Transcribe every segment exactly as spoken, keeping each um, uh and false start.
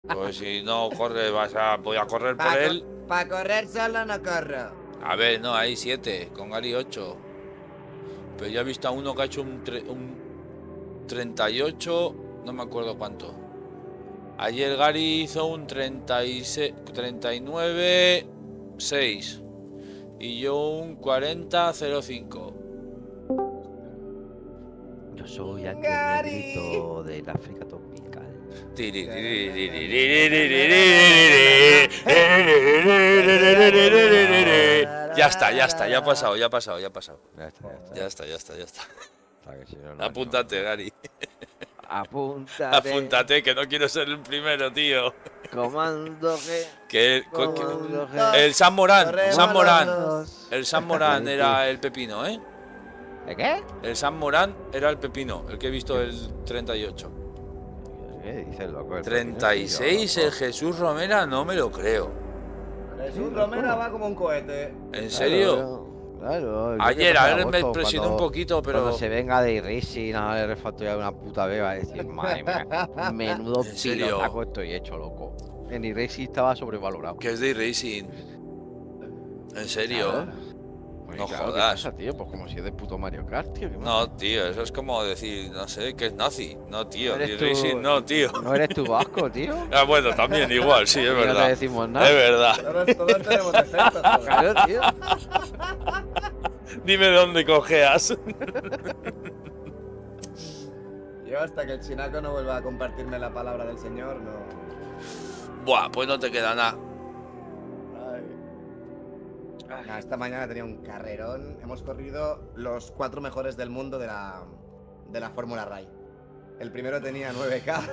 Pues si no corre, vas a, voy a correr por Para él. co pa correr solo no corro. A ver, no, hay siete, con Gary ocho. Pero ya he visto a uno que ha hecho un, un treinta y ocho, no me acuerdo cuánto. Ayer Gary hizo un treinta y seis, treinta y nueve seis y yo un cuarenta cero cinco. Yo soy aquel negrito del África tropical. Ya está, ya está, ya ha pasado, ya ha pasado, ya ha pasado. Ya está, ya está. Ya está, ya está, ya está. Para que si no, no, Apúntate, no. Gary. Apúntate. Apúntate, que no quiero ser el primero, tío. Comando G. Que el, Comando G. el San Morán, San Morán. Dos. El San Morán era el pepino, ¿eh? ¿El qué? El San Morán era el pepino, el que he visto el treinta y ocho. ¿Qué dice el loco? El treinta y seis el Jesús Romera, no me lo creo. Jesús Romera va como un cohete. ¿En serio? Claro. yo Ayer, que a pasé ver, me agosto, presionó cuando- un poquito, pero... Cuando se venga de Racing a ver refactoría de una puta vez, va a decir, madre mía, menudo ¿En serio? pilotaco estoy hecho, loco. En iRacing estaba sobrevalorado. Que es de Racing. ¿En serio? Claro. Pues No claro, ¿qué jodas. pasa, tío? Pues como si es de puto Mario Kart, tío. ¿qué más? No, tío, eso es como decir, no sé, que es nazi. No, tío, No de eres tú- Racing no, tío. ¿No eres tú vasco, tío? Ah, bueno, también igual, sí, es Y no te verdad. decimos Es nada. verdad. Todos, todos tenemos defectos, joder. Claro, tío. Dime de dónde cojeas. Yo hasta que el chinaco no vuelva a compartirme la palabra del Señor, no... Buah, pues no te queda nada. Ay. Nah, esta mañana tenía un carrerón. Hemos corrido los cuatro mejores del mundo de la, de la Fórmula Ray. El primero tenía nueve K.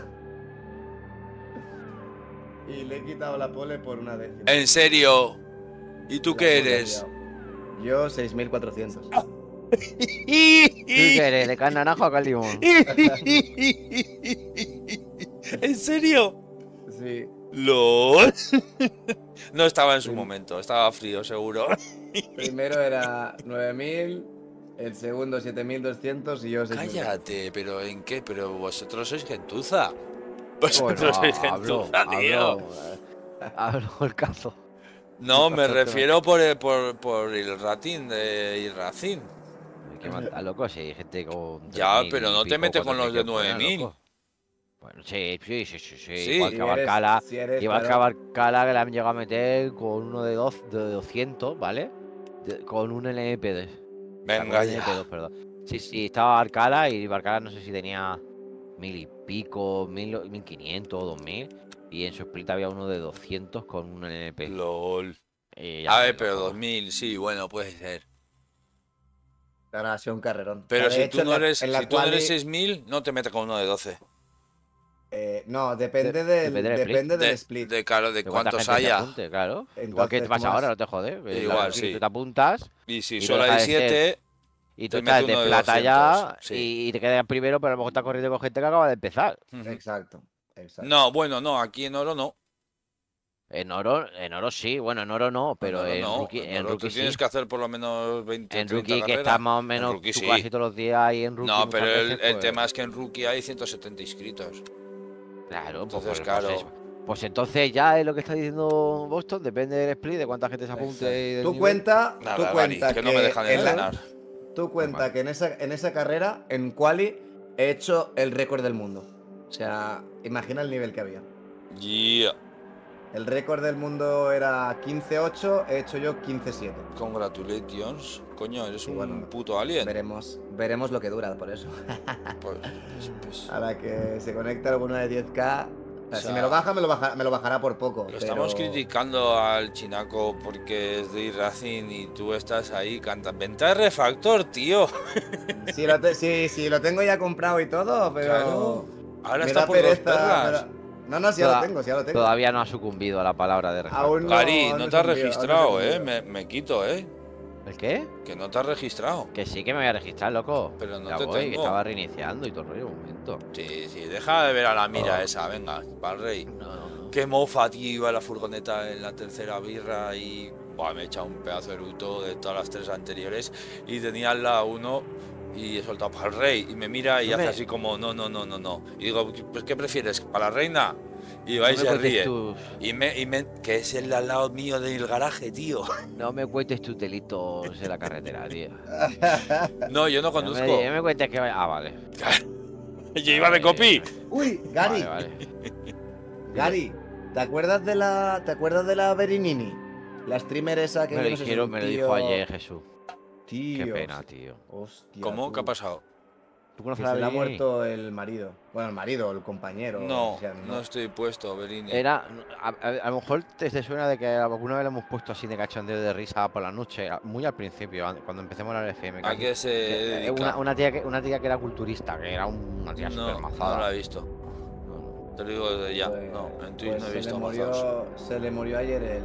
Y le he quitado la pole por una décima. ¿En serio? ¿Y tú La qué pole eres? he liado. Yo seis mil cuatrocientos. ¿Tú qué eres? ¿De cal naranja o cal limón? ¿En serio? Sí. LOL. No estaba en su momento, estaba frío, seguro. Primero era nueve mil, el segundo siete mil doscientos y yo seis mil. Cállate, pero ¿en qué? Pero vosotros sois gentuza. Bueno, Vosotros sois hablo, gentuza, tío. hablo, eh, hablo el caso. No, me Bastante refiero por el, por, por el rating de Irracing. Hay que matar, loco, si hay gente con... Ya, tres mil pero y no te pico, metes con cuatro los mil de que fuera, nueve mil. loco. Bueno, sí, sí, sí, sí, sí. Sí. Igual Si que eres- Abarcala, si eres, igual que claro. Abarcala que le han llegado a meter con uno de, dos, de doscientos, ¿vale? De- con un L M P dos. Venga L M P dos, ya. perdón. Sí, sí, estaba Abarcala y Abarcala no sé si tenía mil y pico, mil, mil quinientos o dos mil. Y en su split había uno de doscientos con un L M P. LOL. Y ya A ves, ver, pero loco. dos mil, sí, bueno, puede ser. Ahora ha sido un carrerón. Pero Ya, de si hecho, tú en no la- eres, en la si tú no quali- eres seis mil, no te metes con uno de doce. eh, no, depende De- del, depende del depende del De, split. de, claro, de De cuánta cuántos gente se haya. apunte, claro. Igual que Entonces, te pasa como ahora, es- no te jodes. Eh, Igual, la- sí. Tú te apuntas Y si Y solo deja hay de ser- siete, y Te tú mete estás de uno de plata ya doscientos, sí. y, y te quedas primero, pero a lo mejor estás corriendo con gente que acaba de empezar. ujú. Exacto, exacto. No, bueno, no, aquí en oro no. En oro, en oro sí, bueno, en oro no, pero oro en no. rookie, en oro rookie tú tienes sí. que hacer por lo menos veinte, En treinta rookie que carreras. está más o menos En rookie tú sí. casi todos los días ahí en rookie. No, muchas pero el, veces, el pues, tema es que en rookie hay ciento setenta inscritos. Claro, pues, Entonces, pues, claro. pues, pues entonces ya es lo que está diciendo Boston, depende del split, de cuánta gente se apunte y del Tú nivel. cuenta, Nada, tú Gary, cuenta que no me dejan en la- entrenar. tú cuenta Vale. que en esa, en esa carrera, en quali, he hecho el récord del mundo. O sea, imagina el nivel que había. Yeah. El récord del mundo era quince ocho, he hecho yo quince siete. Congratulations. Coño, eres Sí, un bueno, puto alien. Veremos, veremos lo que dura por eso. Pues, pues, A la que se conecte alguno de diez K. O sea, O sea, si me lo baja, me lo, baja, me lo bajará por poco. lo pero- estamos criticando al chinaco porque es de Racing y tú estás ahí cantando. Venta de refactor, tío. Sí, lo te- sí, sí, lo tengo ya comprado y todo, pero. Claro. Ahora me está da por dos pereza, perlas. pero- No, no, sí, ya lo Toda- tengo, sí, ya lo tengo. Todavía no ha sucumbido a la palabra de refactor. Aún no. Gary, aún no no te has se envía, aún no se registrado, eh. envía. Me, me quito, eh. ¿El qué? Que no te has registrado. Que sí que me voy a registrar, loco. Pero no Ya te voy, que tengo. estaba reiniciando y todo el rollo, un momento. Sí, sí, deja de ver a la mira Oh. esa, venga, para el rey. No, no, no. Qué mofa, tío, iba la furgoneta en la tercera birra y buah, me he echado un pedazo de eruto de todas las tres anteriores y tenía al lado uno y he soltado para el rey y me mira y No hace me- así como no, no, no, no, no. Y digo, pues ¿qué prefieres? ¿Para la reina? Y va y No me se cuentes ríe. tus- Y me, y me, que es el de al lado mío del garaje, tío. No me cuentes tus delitos en la carretera, tío. No, yo no No conduzco. me, no me cuentes que vaya. Ah, vale. Yo iba de copy. Uy, Gary, Vale, vale. Gary, ¿te acuerdas de la. ¿Te acuerdas de la Berinini? La streamer esa que Me lo yo no sé si es dijeron, un me lo tío- dijo ayer Jesús. Tío. Qué pena, tío. Hostia. ¿Cómo? tú. ¿Qué ha pasado? ¿Tú Que conoces se a le ha Berini? muerto el marido. Bueno, el marido, el compañero. No, o sea, no estoy puesto, Berini. Era, a, a- a lo mejor te, te suena de que alguna vez lo hemos puesto así de cachondeo de risa por la noche, a- muy al principio, an- cuando empecemos la F M. ¿A casi. qué se Que- eh, dedica? Una, una tía que, una tía que era culturista, que era un- una tía súper No, no mazada. la he visto. No, no. Te lo digo desde ya. Pues- No, en Twitch pues no he se visto le mazados. murió, se le murió ayer el,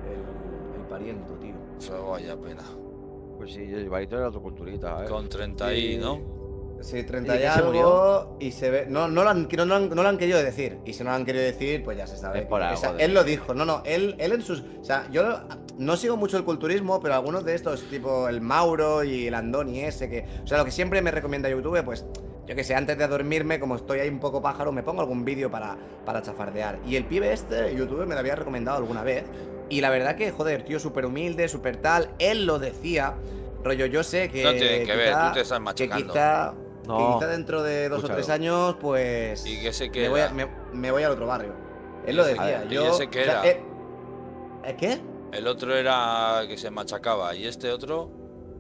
el, el pariento, tío. Fue vaya pena. Pues sí, el barito era otro culturista, ¿eh? Con treinta y, ¿no? Sí, treinta ¿Y y que se algo murió? y se ve. No, no lo, han, no, lo han, no lo han querido decir. Y si no lo han querido decir, pues ya se sabe. Es por que- algo o sea, de- él lo dijo. No, no, él, él en sus. O sea, yo no sigo mucho el culturismo, pero algunos de estos, tipo el Mauro y el Andoni ese, que. O sea, lo que siempre me recomienda YouTube, pues. Yo que sé, antes de dormirme, como estoy ahí un poco pájaro, me pongo algún vídeo para, para chafardear. Y el pibe este, YouTube, me lo había recomendado alguna vez. Y la verdad que, joder, tío, súper humilde, súper tal. Él lo decía. Rollo, yo sé que. No tiene que ver, quizá- tú te estás Que machacando. quizá. Que No. quizá dentro de dos Escúchalo. o tres años, pues. ¿Y qué se me voy, a- queda? me, me voy al otro barrio. Él ¿Y lo ese- decía. y Yo. ese qué o sea, era? eh, ¿eh, ¿Qué? El otro era que se machacaba. ¿Y este otro?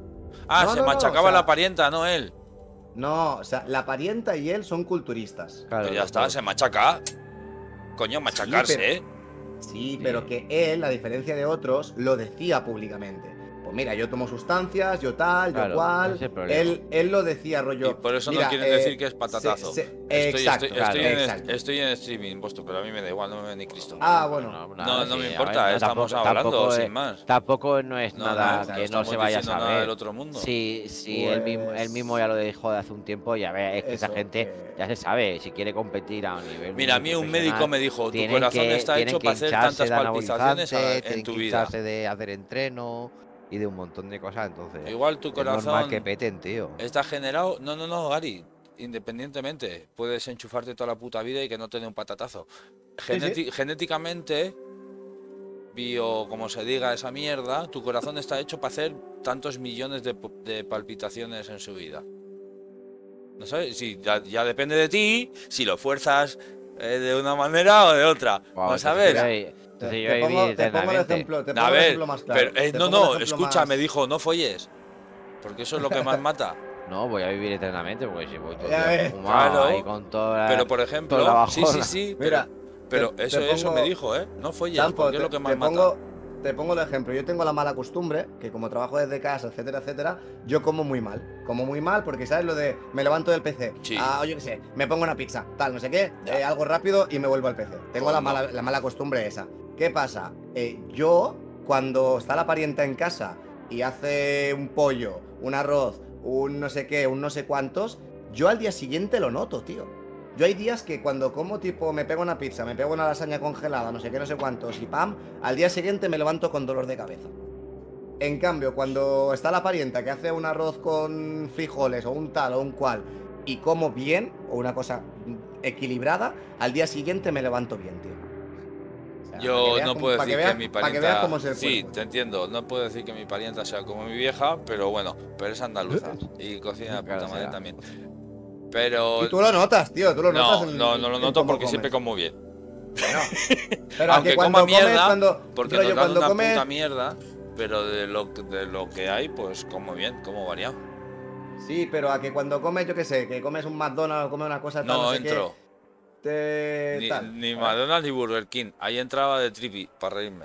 Ah, No, se no, no, machacaba o sea- la parienta, no él. No, o sea, la parienta y él son culturistas. Claro, Pues ya los está, dos. se machaca. Coño, machacarse, pero- ¿eh? Sí, pero que él, a diferencia de otros, lo decía públicamente. Pues mira, yo tomo sustancias, yo tal, Claro, yo cual. ese es el problema. Él, él lo decía, rollo. Y por eso mira, no quieren eh, decir que es patatazo. se- se- Estoy, exacto, estoy, claro, estoy en, exacto. estoy en streaming, vuestro, pero a mí me da igual, no me ve ni Cristo. Ah, bueno. no, nada, no sí, me a importa, ver, no, estamos tampoco- hablando, tampoco sin es- más. Tampoco no es No, nada no, no que no estamos se vaya a diciendo nada saber. del otro mundo. Sí, sí, él, mismo, él Pues- mismo ya lo dijo de hace un tiempo, ya ve, es que esa Eso, gente que- ya se sabe, si quiere competir a un nivel. Mira, a muy mí un profesional, médico me dijo, tu tienen corazón que- está tienen hecho que para hacer hincharse tantas de palpitaciones a- anabolizantes, en tienen tu que vida. hincharse de hacer entreno y de un montón de cosas, entonces. Igual tu es normal corazón que peten, tío. está generado. No, no, no, Gary. Independientemente, puedes enchufarte toda la puta vida y que no te dé un patatazo. Sí, sí. Geneti- Genéticamente, bio, como se diga esa mierda, tu corazón está hecho para hacer tantos millones de, p- de palpitaciones en su vida. ¿No sabes? Si ya, ya depende de ti, si lo fuerzas eh, de una manera o de otra. Guau, ¿No entonces sabes? yo ahí- Te, entonces yo te ahí pongo, vi te pongo el eternamente. ejemplo, te pongo A el ver, ejemplo más claro. pero, eh, te no, pongo el no, ejemplo escucha, más- me dijo, no folles. Porque eso es lo que más mata. No, voy a vivir eternamente porque si voy todo el Ya día ves. fumado Claro. ahí con toda Pero por ejemplo, toda la sí, sí, bajona. sí, Mira, pero, pero te- eso, te eso pongo- me dijo, ¿eh? No folles, Champo, porque es te, lo que más te mata. pongo, te pongo el ejemplo. Yo tengo la mala costumbre, que como trabajo desde casa, etcétera, etcétera, yo como muy mal. Como muy mal porque, ¿sabes? Lo de me levanto del P C, Sí. ah, yo qué sé, me pongo una pizza, tal, no sé qué, Ya. eh, algo rápido y me vuelvo al P C. Tengo Pues la, no. mala, la mala costumbre esa. ¿Qué pasa? Eh, yo, cuando está la parienta en casa y hace un pollo, un arroz, un no sé qué, un no sé cuántos, yo al día siguiente lo noto, tío. Yo hay días que cuando como, tipo, me pego una pizza, me pego una lasaña congelada, no sé qué, no sé cuántos, y pam, al día siguiente me levanto con dolor de cabeza. En cambio, cuando está la parienta que hace un arroz con frijoles o un tal o un cual y como bien, o una cosa equilibrada, al día siguiente me levanto bien, tío. O sea, para que Yo veas no cómo- puedo para decir que, veas- mi para que veas parienta. cómo es el Sí, cuerpo. te entiendo. No puedo decir que mi parienta sea como mi vieja, pero bueno, pero es andaluza y cocina de Claro, puta madre será. también. Pero Y tú lo notas, tío, tú lo notas. no, en- no, no lo en noto cómo porque siempre comes. como bien. Bueno, pero Aunque que cuando coma comes, mierda, cuando, Porque rollo, nos dan cuando una comes, puta mierda, pero de lo, de lo que hay, pues como bien, como variado. sí, pero a que cuando comes, yo qué sé, que comes un McDonald's o comes una cosa tal, No, no sé qué, entro. te Ni, tal. ni McDonald's ni Burger King. Ahí entraba de tripi para reírme.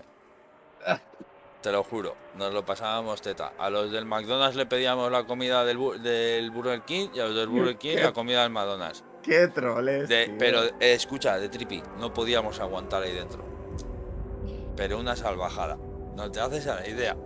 Te lo juro, nos lo pasábamos teta. A los del McDonald's le pedíamos la comida del, bu- del Burger King y a los del Burger King ¿Qué? la comida del McDonald's. Qué troles, De- tío. pero eh, escucha, de tripi, no podíamos aguantar ahí dentro. Pero una salvajada. No te haces a la idea.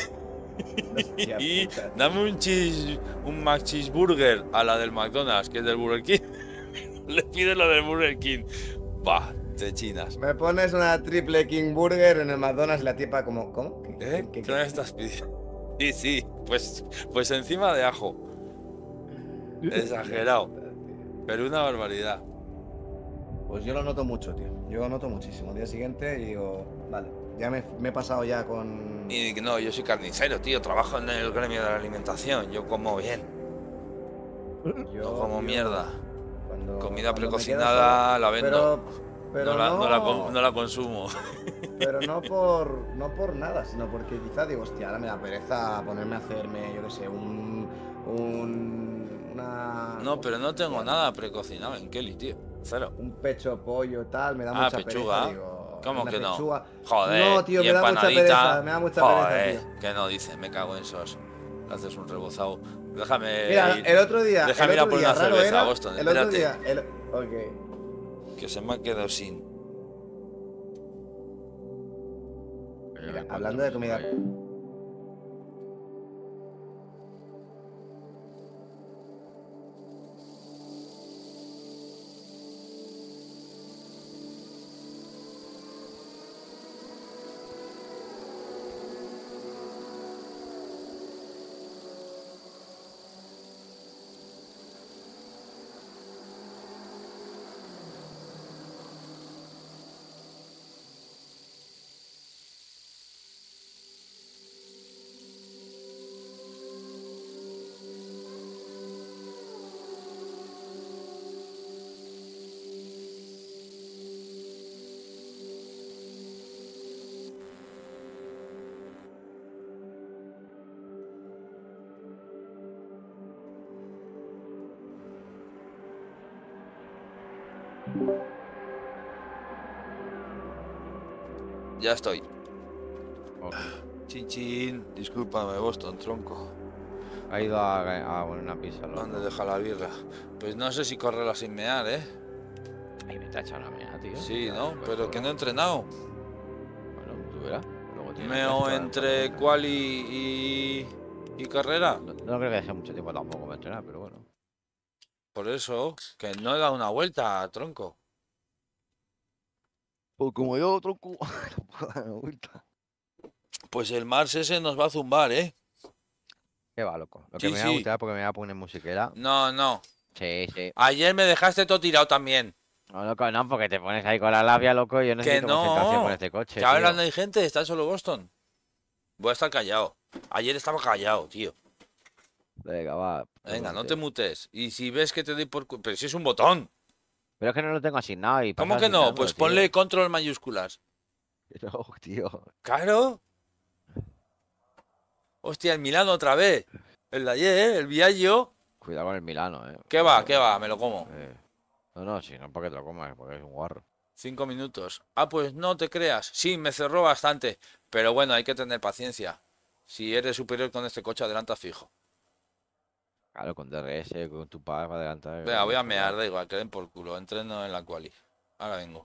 Hostia Y puta. dame un cheese, un Mac Cheeseburger a la del McDonald's, que es del Burger King. Le pides la del Burger King. Bah, te chinas. Me pones una triple King Burger en el McDonald's y la tipa como, ¿cómo? ¿Qué, ¿Eh? qué- ¿Qué qué- me estás pidiendo? Sí, sí, pues, pues encima de ajo. Exagerado. Pero una barbaridad. Pues yo lo noto mucho, tío. Yo lo noto muchísimo. Día siguiente y digo, vale, ya me, me he pasado ya con... Y no, yo soy carnicero, tío. Trabajo en el gremio de la alimentación. Yo como bien. Yo, No como tío, mierda. Cuando, Comida cuando me quedo precocinada solo- la vendo. Pero, pero no, no, la, no, la, con- no la consumo. pero no por, no por nada, sino porque quizá digo, hostia, ahora me da pereza ponerme a hacerme, yo qué sé, un, un, una, No, pero no tengo hostia, nada precocinado en Kelly, tío. Cero. un pecho pollo tal, me da Ah, mucha pereza, pechuga. digo, ¿Cómo una que no? pechuga. Joder, No, tío, y me da mucha empanadita. pereza, me da mucha pereza, Joder, tío. que no dice, me cago en esos. Haces un rebozado. Déjame Mira, ir. el otro día, el Déjame ir a otro por día una raro cerveza, era, Boston, el otro espérate. día, el, ok. Que se me ha quedado sin. Yo Mira, me encuentro hablando de música comida- ahí. Ya estoy. Ok. Chin chin. Discúlpame, Boston, tronco. Ha ido a, a poner una pizza. loco. ¿Dónde deja la birra? Pues no sé si correrla sin mear, ¿eh? Ay, me está echando una mea, tío. Sí, Ya, ¿no? pues, Pero que solo. no he entrenado. Bueno, tú verás. Luego tienes Meo esto, entre entonces, quali y, y carrera. No, no creo que deje mucho tiempo tampoco para entrenar, pero bueno. Por eso, que no he dado una vuelta, tronco. Pues como yo, tronco, no puedo dar una vuelta. Pues el Mars ese nos va a zumbar, ¿eh? Qué va, loco. Lo que Sí, me voy a sí. gustar porque me voy a poner musiquera. No, no. Sí, sí. Ayer me dejaste todo tirado también. No, loco, no, porque te pones ahí con la labia, loco, y yo Que necesito concentración con no. este coche, Que ahora tío. no hay gente, está solo Boston. Voy a estar callado. Ayer estaba callado, tío. Venga, va. Venga, no tómate. te mutes. Y si ves que te doy por... cu- Pero si es un botón. Pero es que no lo tengo asignado y ¿Cómo pasa que no? asignando, Pues tío. ponle control mayúsculas. No, tío. Claro. Hostia, el Milano otra vez. El de ayer, el Viaggio. Cuidado con el Milano, eh. ¿Qué va? ¿Qué va? Me lo como. Eh, No, no, sí, no porque te lo comas, porque es un guarro. Cinco minutos. Ah, pues no te creas. Sí, me cerró bastante. Pero bueno, hay que tener paciencia. Si eres superior con este coche, adelanta fijo. Claro, con D R S, con tu padre para adelantar. Venga, voy a eso, mear, va. da igual, que den por culo. Entreno en la quali. Ahora vengo.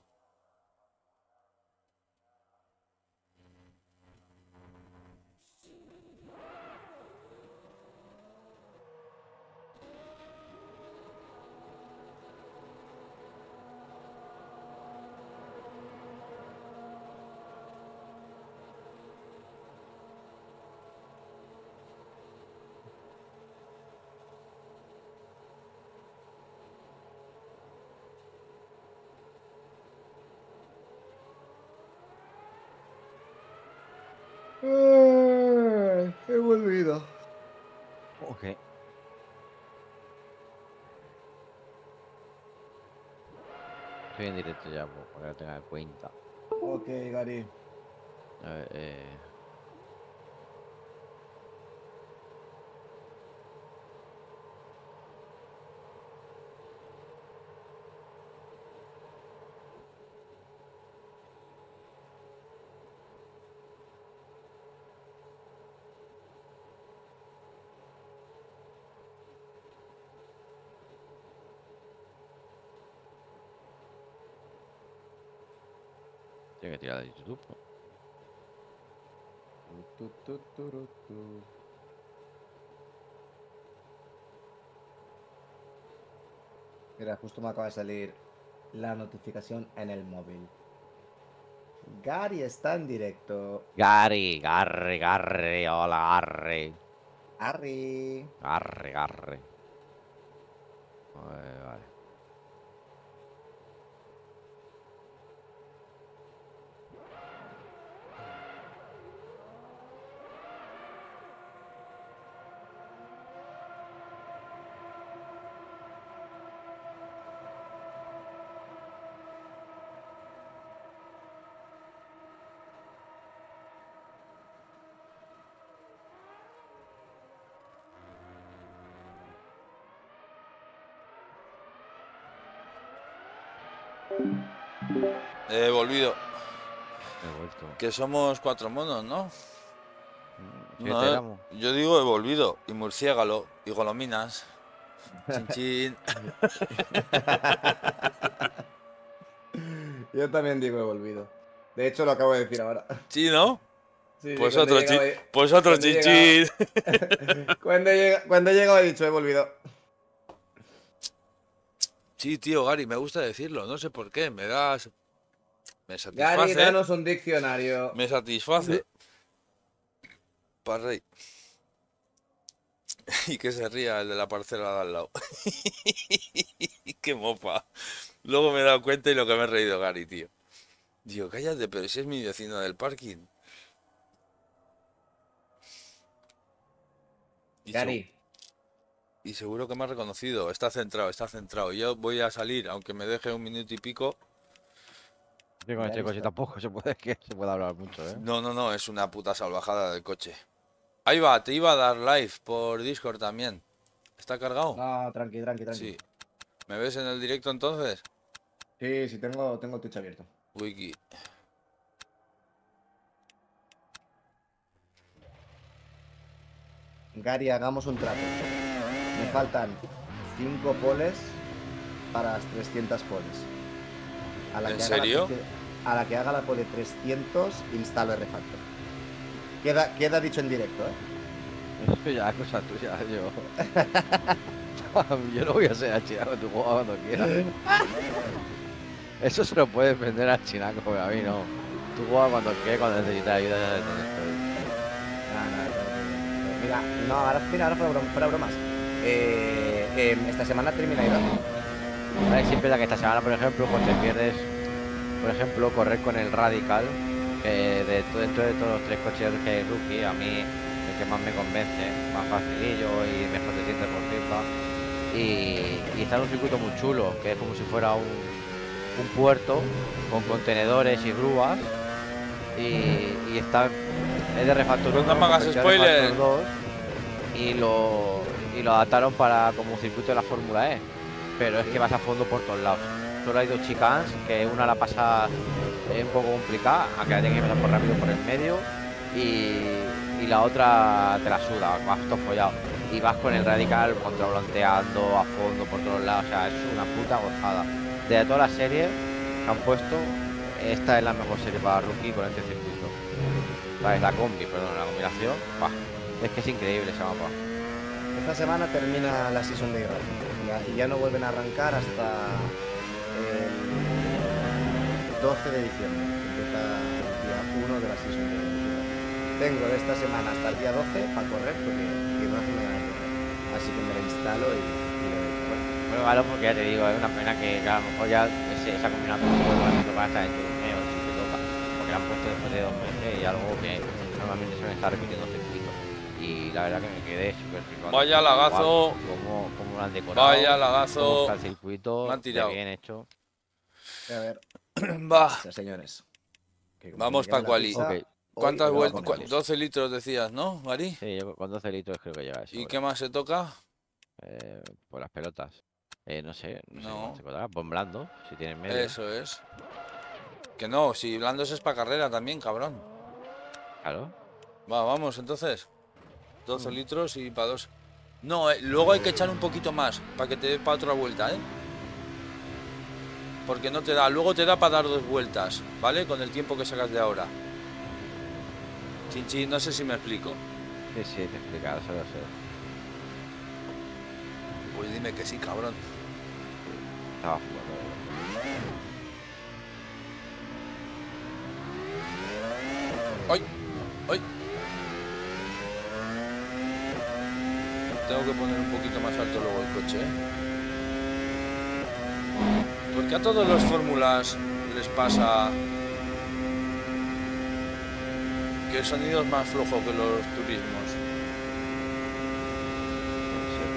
Eh, He volvido. Ok. Estoy en directo ya, pues, para que lo tengas en cuenta. Ok, Gary. A ver, eh... Tiene que tirar de YouTube, ¿no? Tu, tu, tu, tu, tu. Mira, justo me acaba de salir la notificación en el móvil. Gary está en directo. Gary, Garre, Garre, hola, Garre. Arri. Garre, Garre. Vale, vale. He volvido. He vuelto. Que somos cuatro monos, ¿no? Siete No, eh, éramos. yo digo he volvido. Y murciégalo. Y golominas. Chin chin. Yo también digo he volvido. De hecho, lo acabo de decir ahora. Sí, ¿no? Sí, sí, Pues cuando otro, he chi llegado he- pues otro cuando he chin llegado- chin. Cuando he llega- cuando he llegado he dicho he volvido. Sí, tío, Gary, me gusta decirlo. No sé por qué. Me das. Me Gary, satisface. danos un diccionario. Me satisface. Para rey. Y que se ría el de la parcela de al lado. Qué mofa. Luego me he dado cuenta y lo que me he reído, Gary, tío. Digo, cállate, pero si es mi vecino del parking. Y, Gary, seg- y seguro que me ha reconocido. Está centrado, está centrado. Yo voy a salir, aunque me deje un minuto y pico. Sí, con Ya este coche está. tampoco se puede, que se puede hablar mucho, ¿eh? No, no, no, es una puta salvajada del coche. Ahí va, te iba a dar live por Discord también. ¿Está cargado? no, tranqui, tranqui, tranqui. Sí. ¿Me ves en el directo entonces? Sí, sí, tengo, tengo Twitch abierto. Wiki. Gary, hagamos un trato. Me faltan cinco poles para las trescientas poles. A la ¿En que haga la serio? pole- a la que haga la pole trescientos, instalo el refactor. Queda, queda dicho en directo, ¿eh? Eso ya es cosa tuya, yo. Yo no voy a ser a Chinaco, tú juegas cuando quieras. Eso se lo puedes vender al Chinaco, pero a mí no. Tú juegas cuando quieras, cuando necesitas ayuda, ya sabes dónde estoy. No, no, no, no. Mira, no, ahora, mira, ahora fuera, brom- fuera bromas. Eh, em, esta semana termina Irak. Vale, siempre la que esta semana, por ejemplo, pues te pierdes, por ejemplo, correr con el Radical, que de, to- dentro de todos los tres coches que hay rookie, a mí el que más me convence, más facilillo y mejor te sientes por FIFA. Y, y está en un circuito muy chulo, que es como si fuera un, un puerto con contenedores y grúas. Y, y está, es de Refactor No uno, me hagas convirtió a spoiler. Refactor dos, y lo, y lo adaptaron para como un circuito de la Fórmula E. Pero es que vas a fondo por todos lados. Solo hay dos chicanes, que una la pasa es un poco complicada, aunque la tienes que pasar por rápido por el medio, y, y la otra te la suda, vas todo follado. Y vas con el Radical contravolanteando a fondo por todos lados, o sea, es una puta gozada. De todas las series que han puesto, esta es la mejor serie para rookie con este circuito. ¿Sabes? La combi, perdón, la combinación, bah, es que es increíble ese mapa. Esta semana termina la season de Irak. Ya- y ya no vuelven a arrancar hasta el doce de diciembre. Empieza el día uno de la season de Irak. Tengo de esta semana hasta el día doce para correr porque Irak me va a correr. Así que me la instalo y, y le doy. Bueno, claro, porque ya te digo, es una pena que, que a lo mejor ya ese- esa combinación no vuelva a tocar hasta dentro de un mes o si te toca. Porque la han puesto después de dos meses y algo que normalmente suelen estar repitiendo circuitos. Y la verdad que me quedé súper flipado. Vaya lagazo. Cómo, cómo lo han decorado. Vaya Cómo lagazo. está el circuito. Me han tirado. de bien hecho. A ver, Va. gracias, señores. Que como Vamos se me pa' quede la quali. pizza, Ok. hoy ¿Cuántas me va a vueltas? poner luz. doce litros decías, ¿no, Gary? Sí, yo con doce litros creo que llega eso. ¿Y qué más se toca? Eh, por las pelotas. Eh, no sé, no, sé No. cómo se cotará. Pon blando, si tienes medio. Eso es. Que no, si blandos es para carrera también, cabrón. Claro. Va, vamos entonces. doce Mm. litros y para dos. No, eh, luego hay que echar un poquito más para que te dé para otra vuelta, ¿eh? Porque no te da, luego te da para dar dos vueltas, ¿vale? Con el tiempo que sacas de ahora. Chinchi, no sé si me explico. Sí, sí, te he explicado, eso lo sé. Pues dime que sí, cabrón. Estaba jugando. ¡Ay! ¡Ay! Tengo que poner un poquito más alto luego el coche, ¿eh? Porque a todos los fórmulas les pasa que el sonido es más flojo que los turismos. No sé.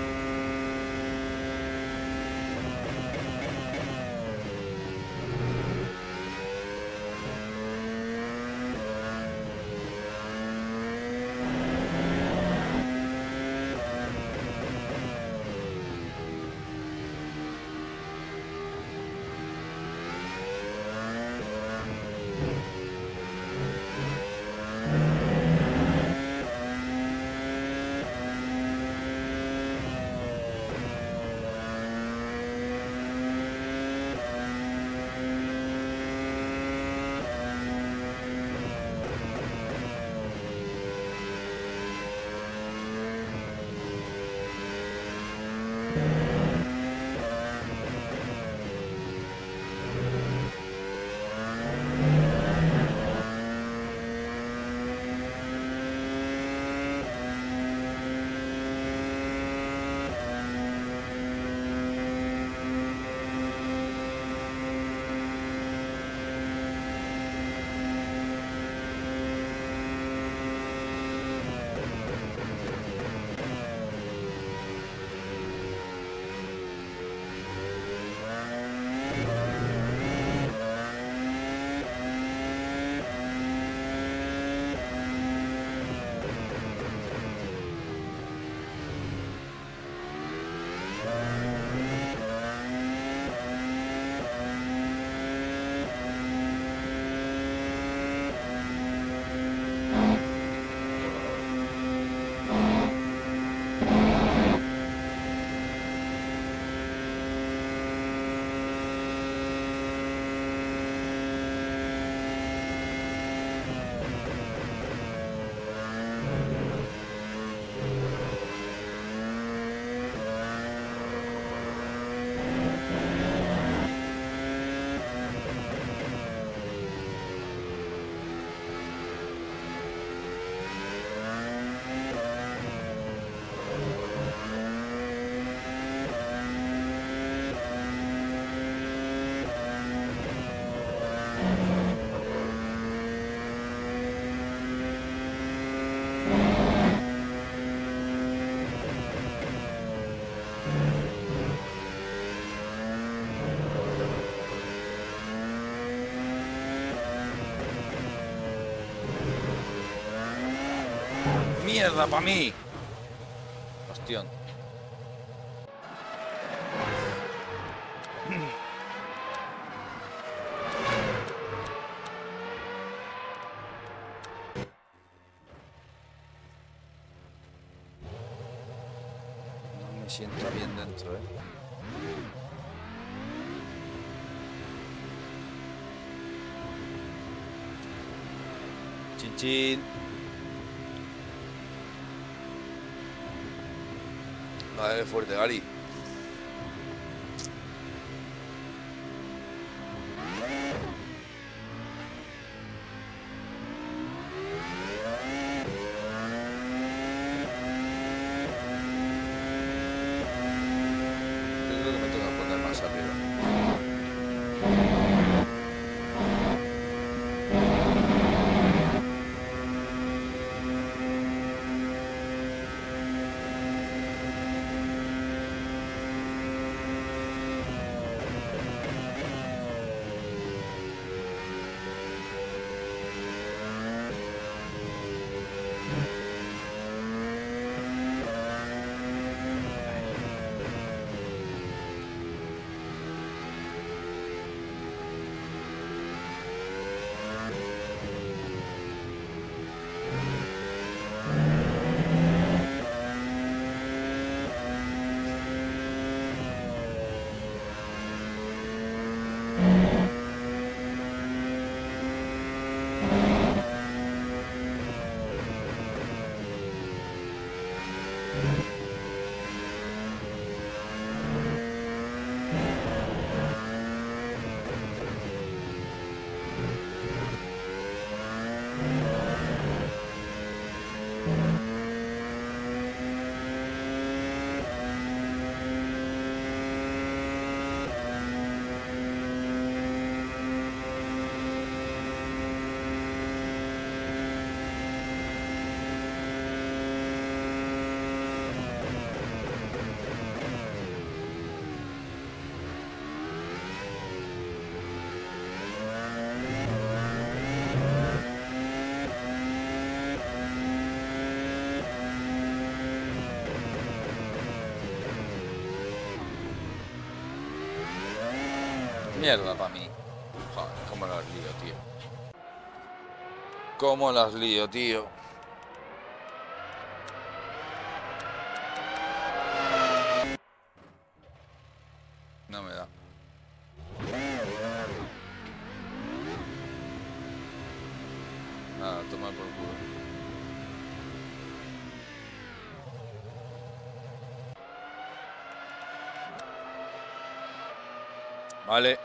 ¡Mierda para mí! Hostión. No me siento bien dentro, eh. Chin chin. Dale fuerte, Gary. Yo creo que me toca poner más arriba. Mierda para mí. Joder, cómo las lío, tío. Cómo las lío, tío. No me da. Nada, toma por culo. Vale.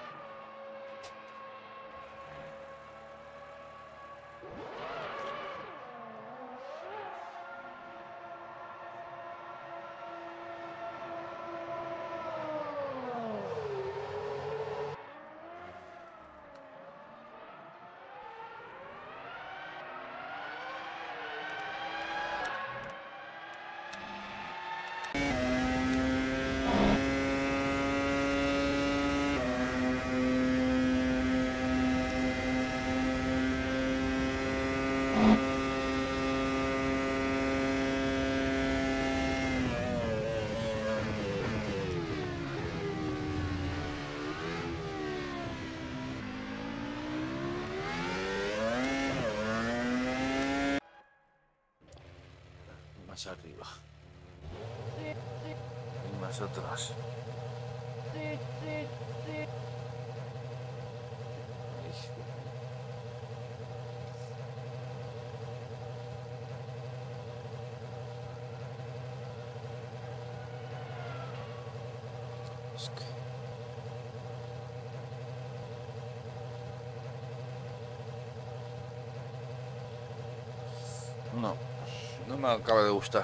Más arriba. Y más atrás. Ay. Es que... No, no me acaba de gustar.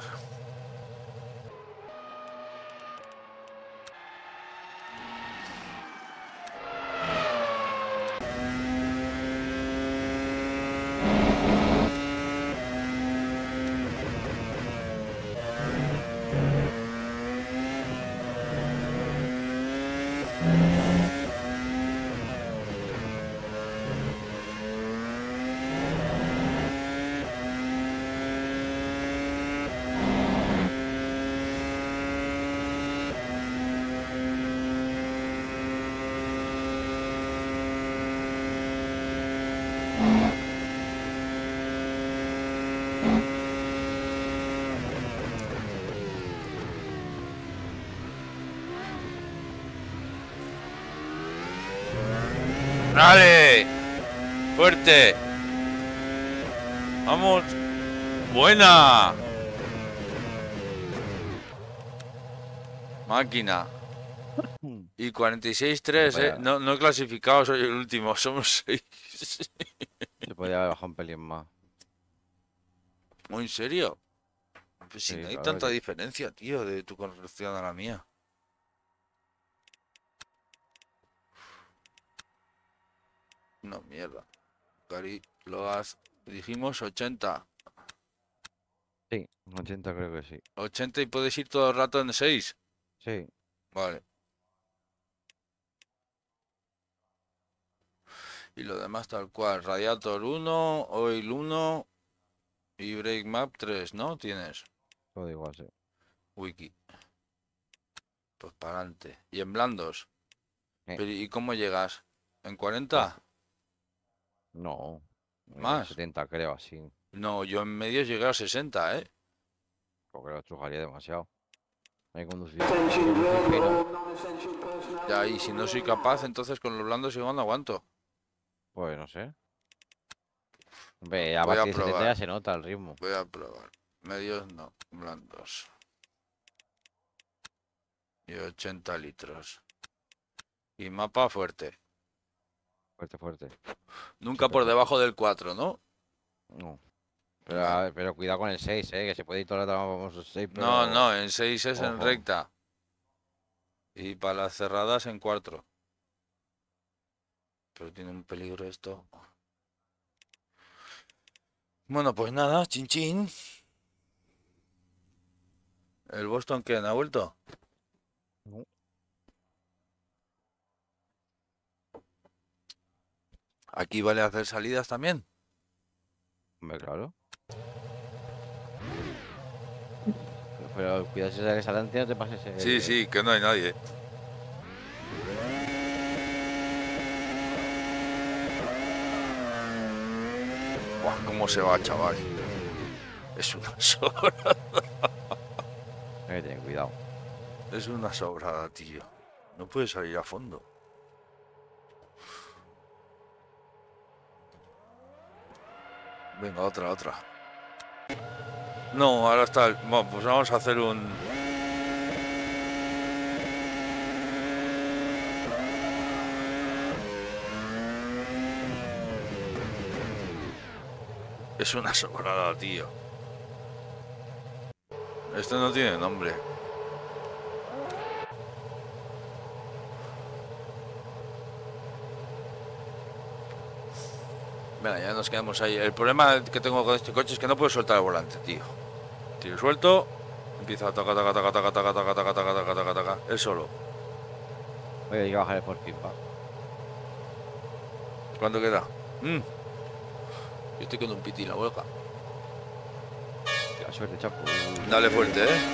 ¡Dale! ¡Fuerte! ¡Vamos! ¡Buena! Máquina. Y cuarenta y seis tres, eh. No, no he clasificado, soy el último. Somos seis. Se podía haber bajado un pelín más. ¿Muy en serio? Pues si Sí, no hay claro, tanta que- diferencia, tío, de tu construcción a la mía. No, mierda. Cari, lo has... Dijimos ochenta. Sí, ochenta creo que sí. ochenta y puedes ir todo el rato en seis. Sí. Vale. Y lo demás tal cual. Radiator uno, Oil uno y Brake Map tres, ¿no? Tienes. Todo igual, sí. Wiki. Pues para adelante. Y en blandos. Eh. Pero, ¿y cómo llegas? ¿En cuarenta? No. en ¿Más? setenta creo, así. No, yo en medios llegué a sesenta, ¿eh? Porque lo chujaría demasiado. Hay que conducir. conducir fino. Ya, y si no soy capaz, entonces con los blandos igual no aguanto. Pues no sé. Hombre, a Voy a partir de setenta probar. ya se nota el ritmo. Voy a probar. Medios no, blandos. Y ochenta litros. Y mapa fuerte. Fuerte, fuerte. Nunca Súper por fuerte. debajo del cuatro, ¿no? No. Pero, a ver, pero cuidado con el seis, eh, que se puede ir todo el rato vamos el seis, pero... No, no, en seis es en Ojo. recta. Y para las cerradas en cuatro. Pero tiene un peligro esto. Bueno, pues nada, chin chin. ¿El Boston quién ha vuelto? No. Aquí vale hacer salidas también. Hombre, claro. Pero cuidado si sales adelante no te pases el... Sí, sí, que no hay nadie. Buah, cómo se va, chaval. Es una sobrada. Hay que tener cuidado. Es una sobrada, tío. No puede salir a fondo. Venga, otra, otra. No, ahora está el... Bueno, pues vamos a hacer un... Es una sobrada, tío. Esto no tiene nombre. Venga, ya nos quedamos ahí. El problema que tengo con este coche es que no puedo soltar el volante, tío. Tiro suelto, empieza a taca taca taca taca taca taca taca taca taca taca taca. Él solo. Oye, hay que bajar el forking, va. ¿Cuánto queda? Mm. Yo estoy con un piti en la boca. Qué suerte, chapo. Dale fuerte, eh.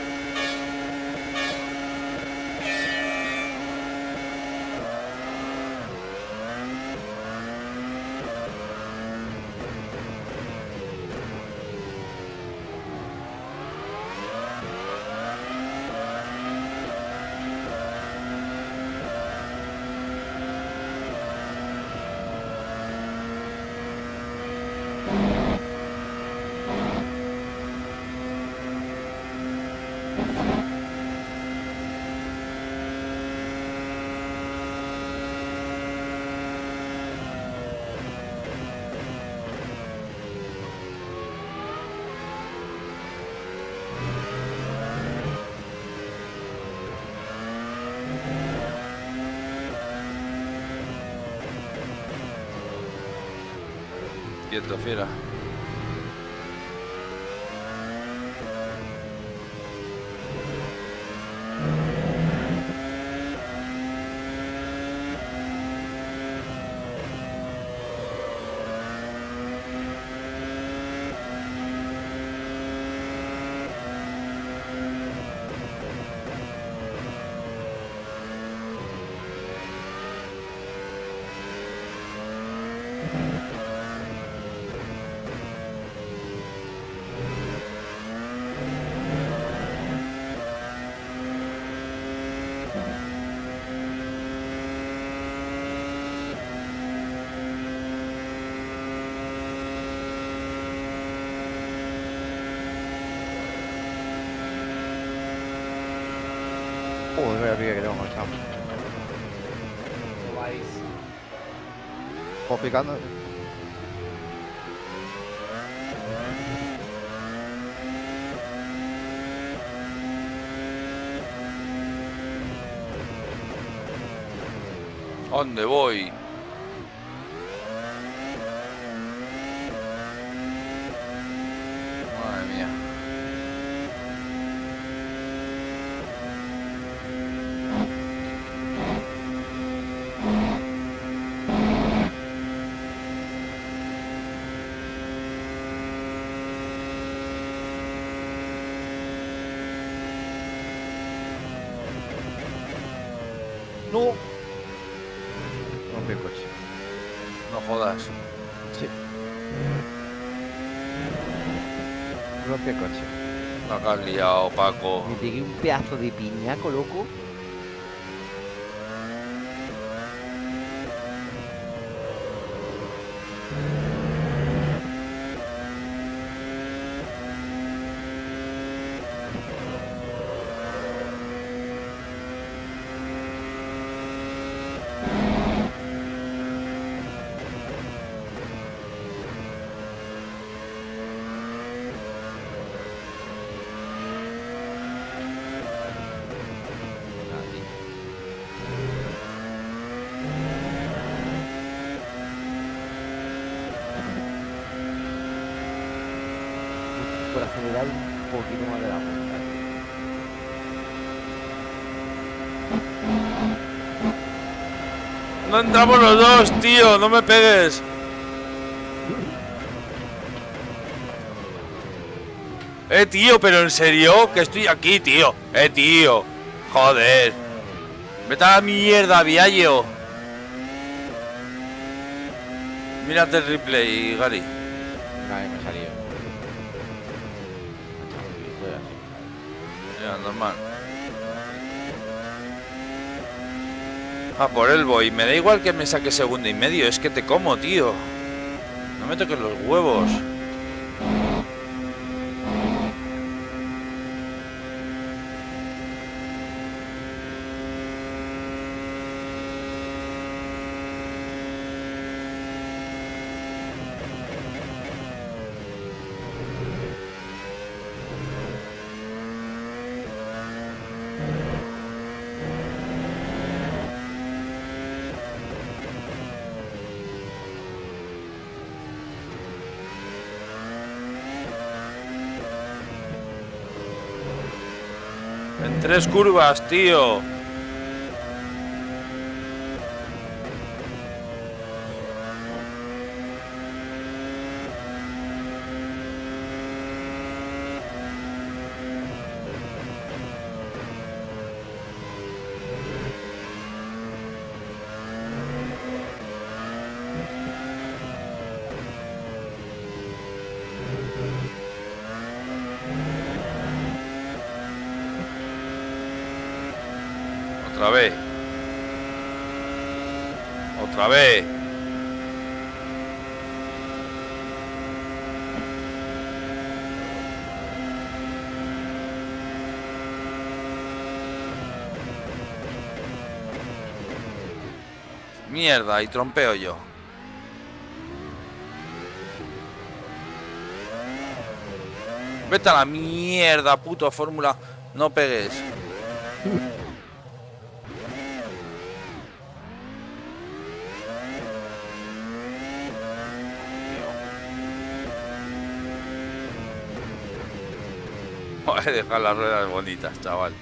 Quieto, fiera. Joder, vaya pique que tengo cansado. ¿Cómo vais? Vamos picando. ¿A dónde voy? Madre mía. No. Rompí el coche. No jodas. Sí. Rompí el coche. La que has liado, Paco. Me pegué un pedazo de piñaco, loco. Por acelerar un poquito más de la punta. No entramos los dos, tío. No me pegues. Eh, tío, pero en serio, que estoy aquí, tío. Eh, tío. Joder. Vete a la mierda, Viallo. Mírate el replay, Gary. Vale, me he salido. Ya, normal. Ah, por él voy. Me da igual que me saque segundo y medio. Es que te como, tío. No me toques los huevos. En tres curvas, tío. Otra vez. Otra vez. Mierda, y trompeo yo. Vete a la mierda, puto fórmula. No pegues. Voy a dejar las ruedas bonitas, chaval.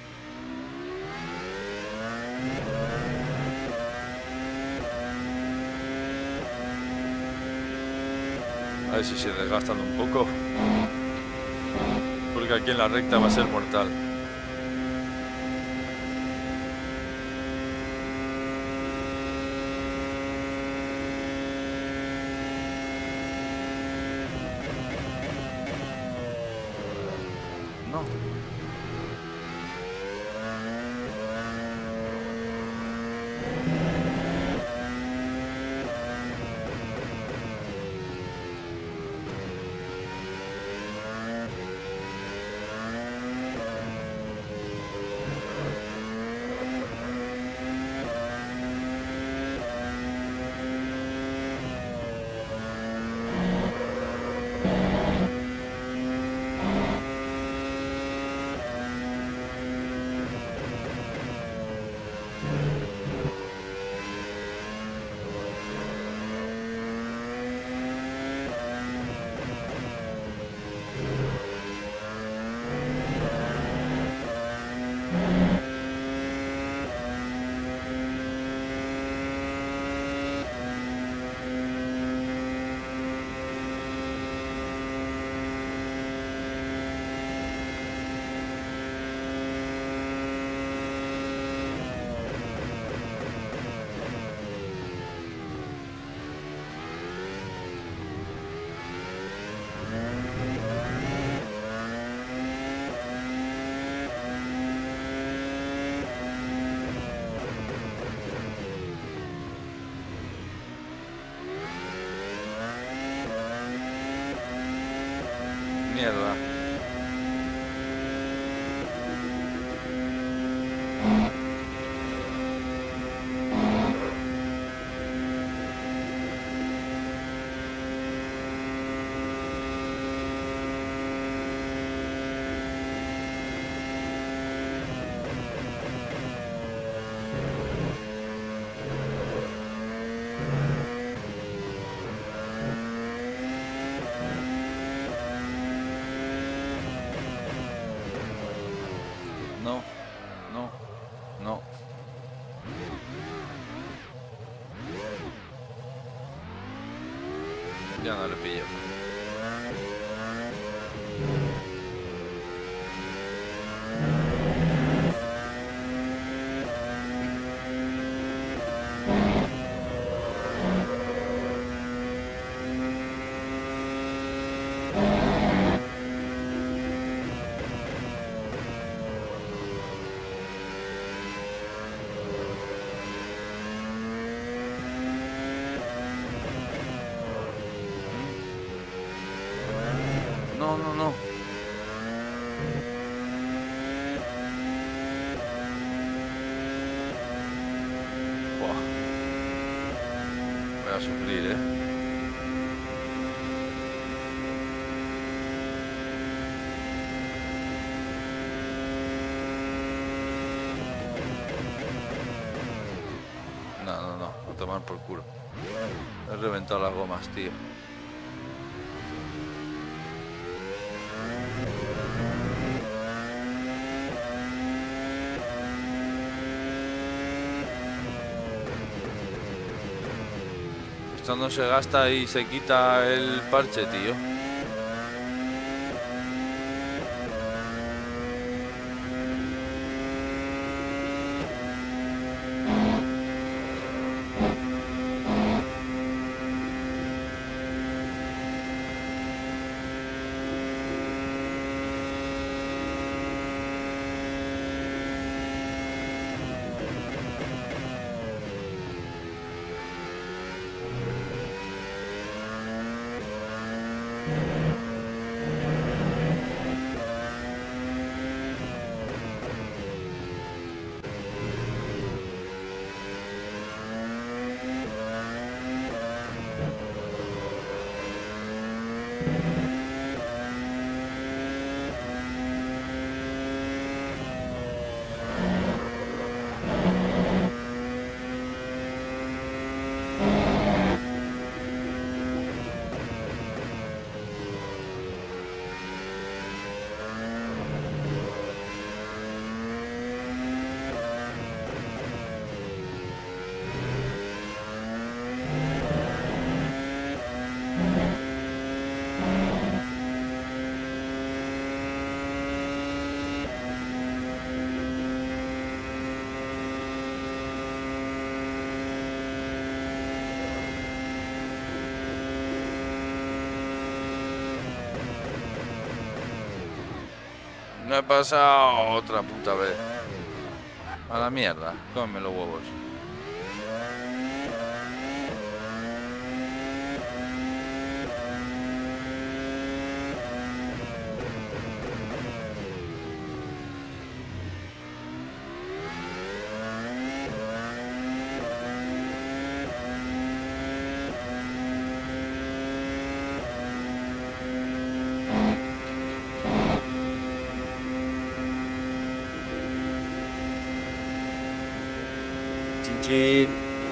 A ver si se desgastan un poco. Porque aquí en la recta va a ser mortal. No. Mierda. No, no, no. Ya no le pillo. No, no, no. Buah. Voy a sufrir, ¿eh? No, no, no. A tomar por culo. He reventado las gomas, tío. Esto no se gasta y se quita el parche, tío. Me ha pasado otra puta vez. A la mierda, cómeme los huevos. Sí.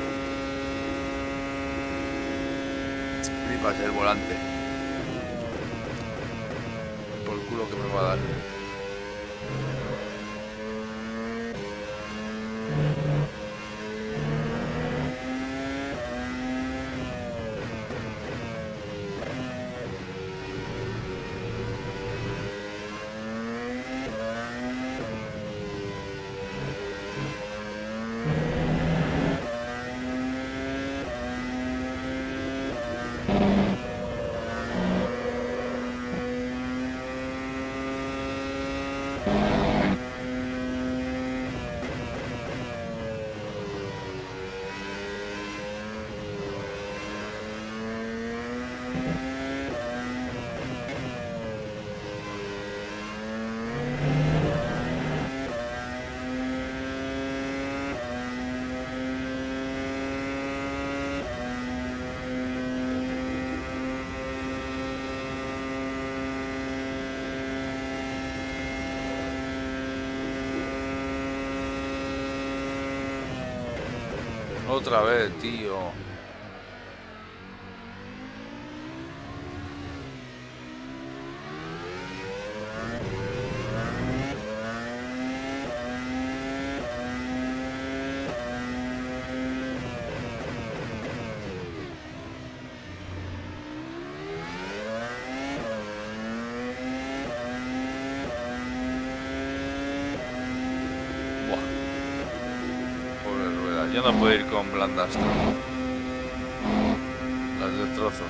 Flipas el volante. Por el culo que me va a dar. Otra vez, tío. Yo no puedo ir con blandas. Las destrozo.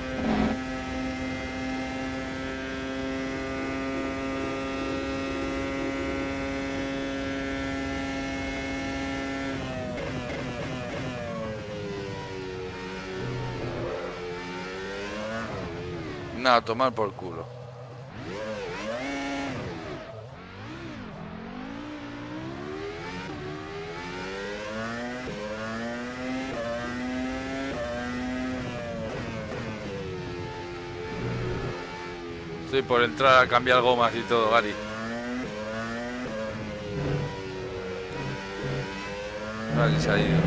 Nada, tomar por culo. Estoy por entrar a cambiar gomas y todo, Gary. Gary se ha ido.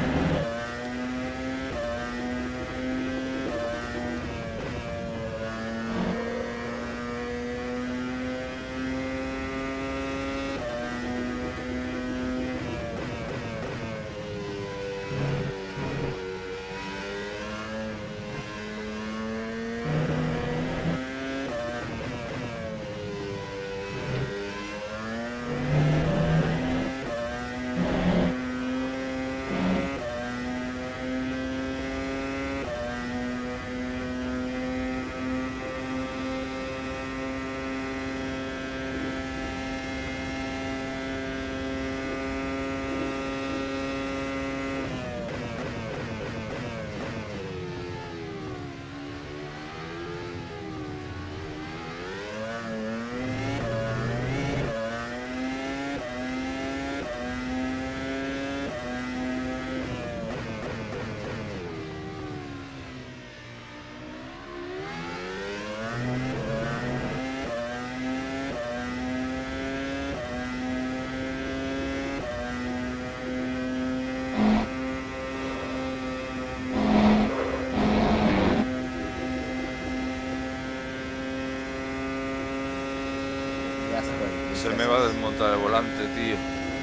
Se me va a desmontar el volante, tío.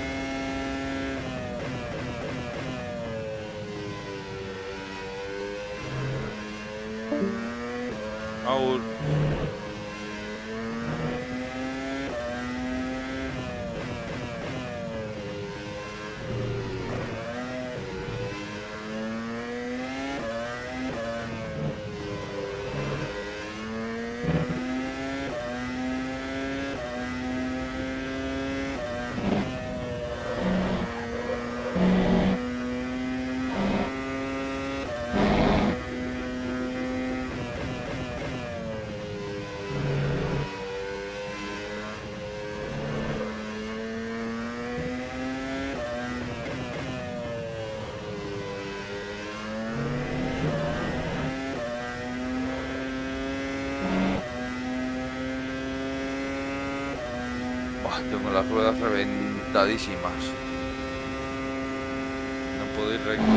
Aur. Tengo las ruedas reventadísimas. No puedo ir recto.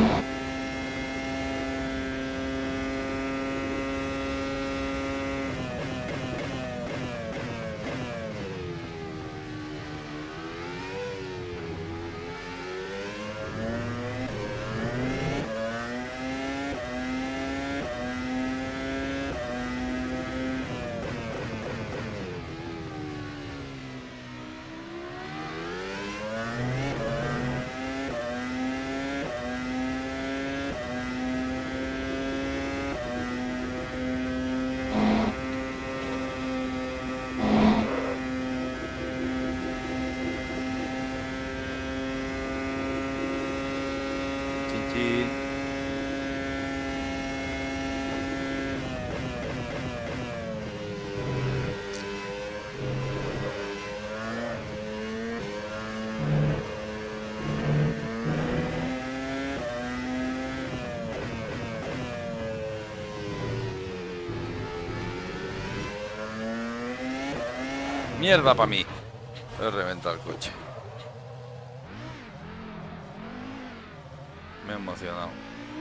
Mierda para mí. He reventado el coche. Me he emocionado.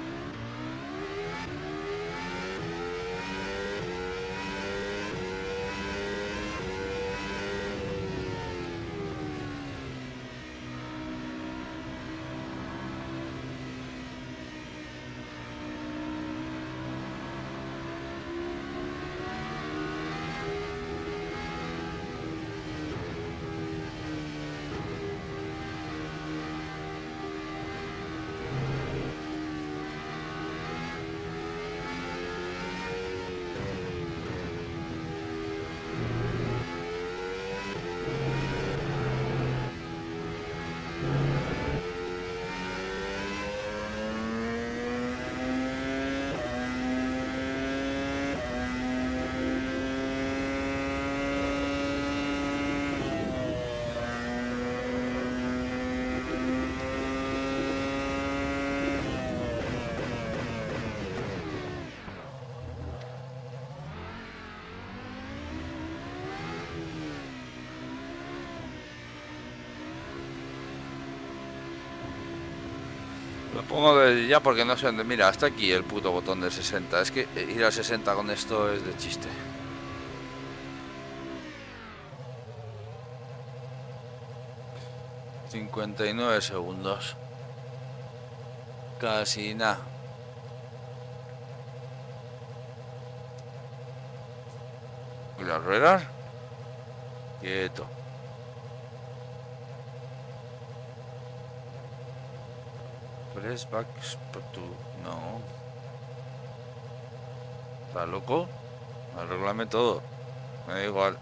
Me pongo de ya porque no sé dónde. Mira, hasta aquí el puto botón de sesenta. Es que ir a sesenta con esto es de chiste. cincuenta y nueve segundos. Casi nada. ¿Y las ruedas? Quieto. Press back to... No. ¿Estás loco? Arréglame todo. Me da igual.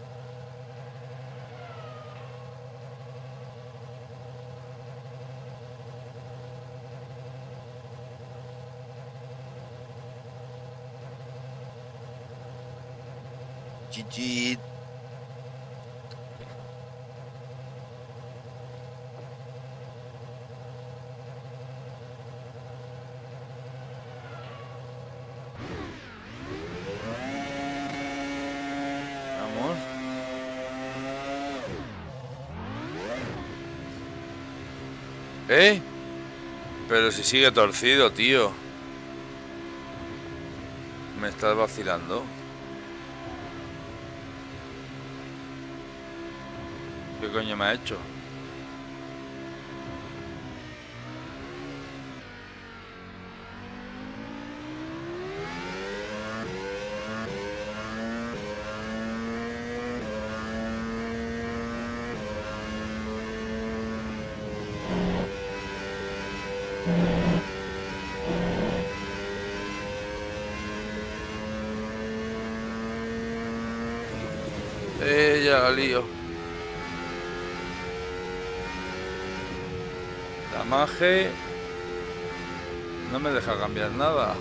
Chichi. Vamos. ¿Eh? Pero si sigue torcido, tío. Me estás vacilando. ¿Qué coño me ha hecho? Eh, ya la lío. La magia no me deja cambiar nada.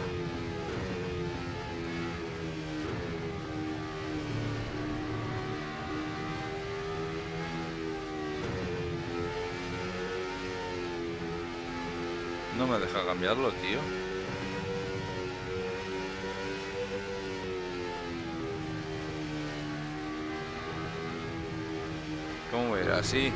No me deja cambiarlo, tío. ¿Cómo era así?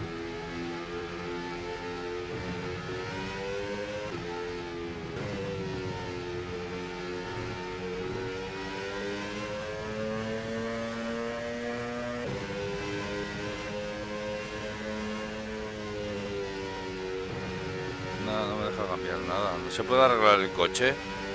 No, no me deja cambiar nada. ¿No se puede arreglar el coche?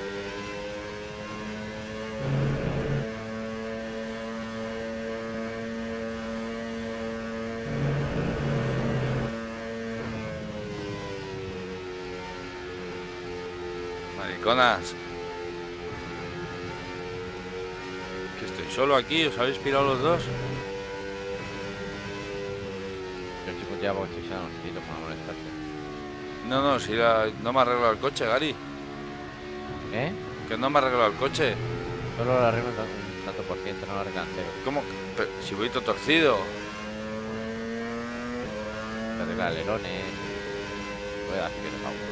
Mariconas. ¿Que estoy solo aquí? ¿Os habéis pirado los dos? Yo estoy contigo porque estoy sano, necesito para molestarte. No, no, si la- no me ha arreglado el coche, Gary. ¿Eh? Que no me ha arreglado el coche. Solo lo arreglo un tanto, un tanto por ciento, no lo arreglo entero. ¿Cómo? Pero si voy todo torcido. Se arregla alerones. Puede dar si quieres alguna.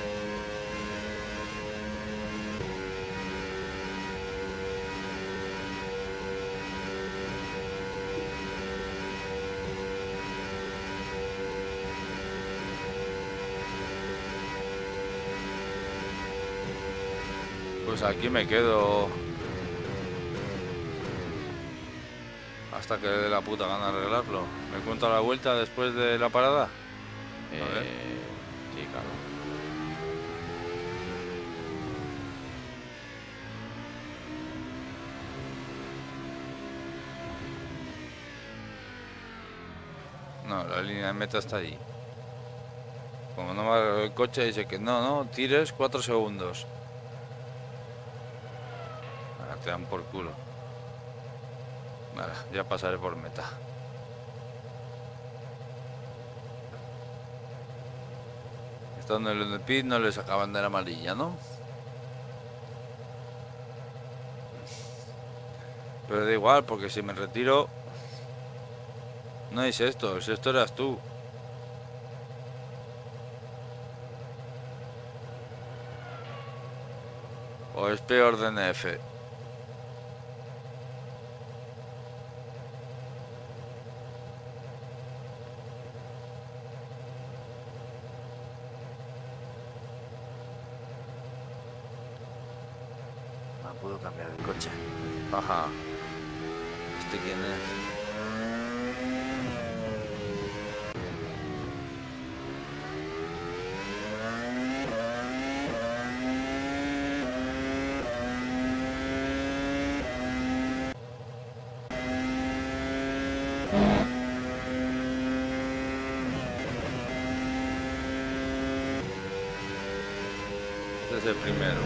Pues aquí me quedo. Hasta que dé la puta gana de arreglarlo. ¿Me cuento la vuelta después de la parada? Eh, A ver. sí, claro. No, la línea de meta está ahí. Como no me ha arreglado el coche, dice que no, no, tires cuatro segundos. Ah, te dan por culo. Nada, ya pasaré por meta. Estando en el pit no les saca bandera amarilla, ¿no? Pero da igual, porque si me retiro... No es esto, si esto eras tú. O es peor de N F. coche. Ajá. ¿Este quién es? Este es el primero.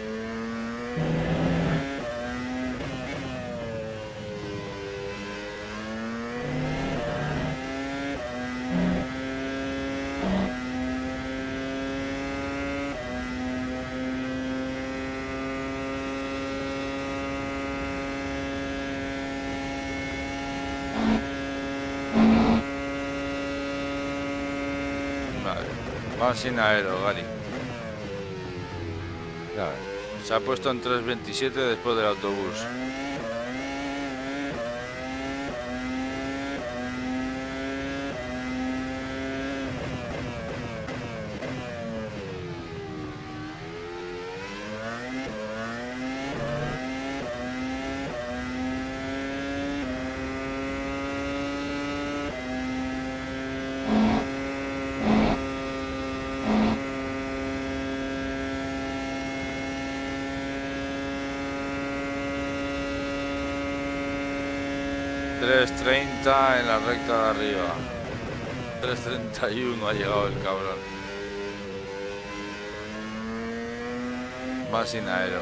Vale. Va sin aero, Gary. Ya ves. Se ha puesto en tres veintisiete después del autobús. tres treinta en la recta de arriba. tres treinta y uno ha llegado el cabrón. Va sin aero.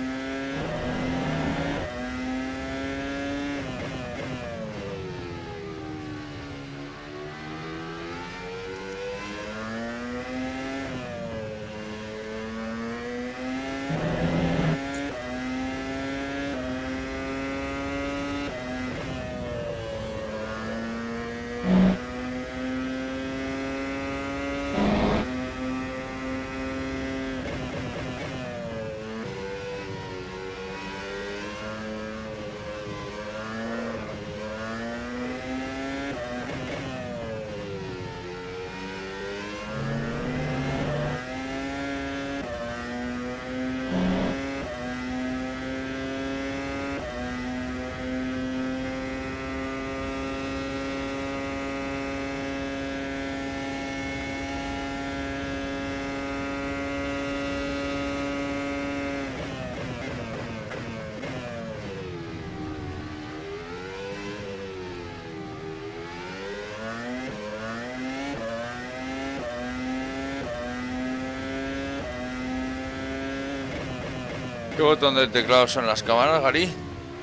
¿Qué botón del teclado son las cámaras, Gary? Eh,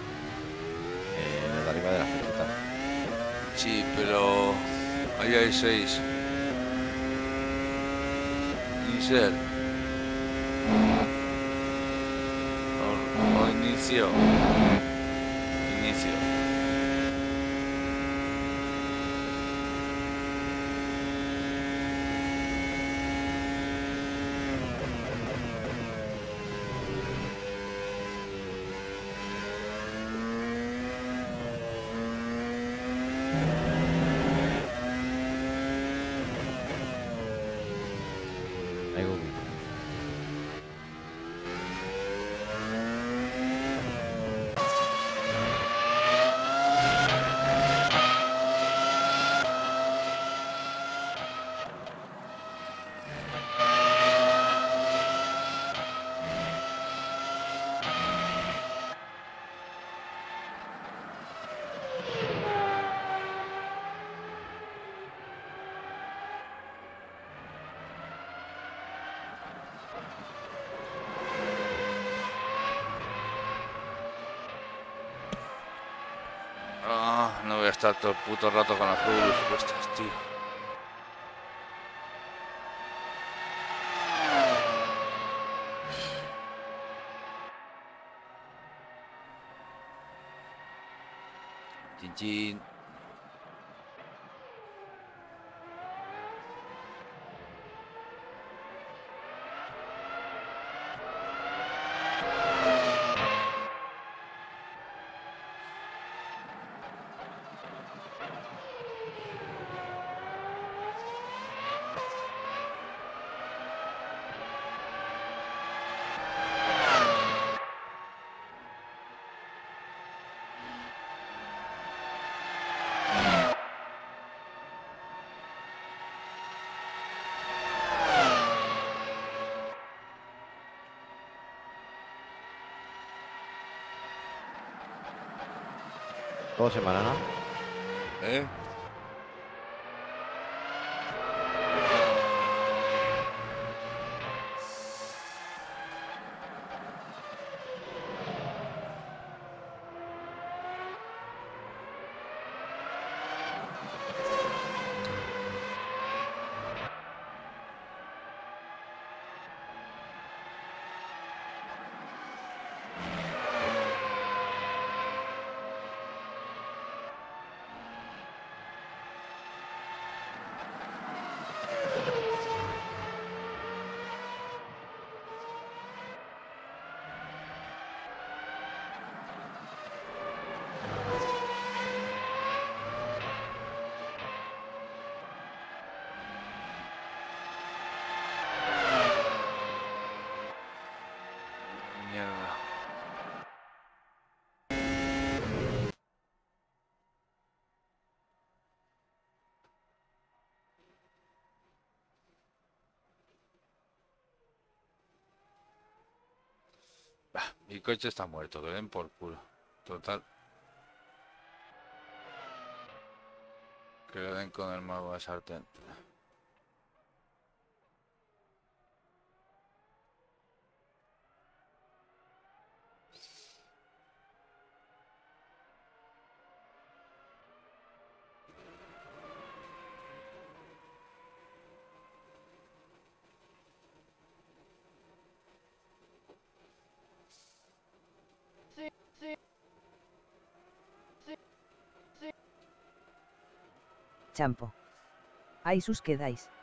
de arriba de la flechitas. Sí, pero ahí hay seis. Insert. O, o inicio. Inicio. Ahí voy. Ah, no voy a estar todo el puto rato con las luces puestas, tío. Chin chin. Dos semanas, ¿no? ¿Eh? Mierda. Bah, mi coche está muerto, que le den por culo. Total. Que le den con el mago de sartén. Champo. Ahí sus quedáis.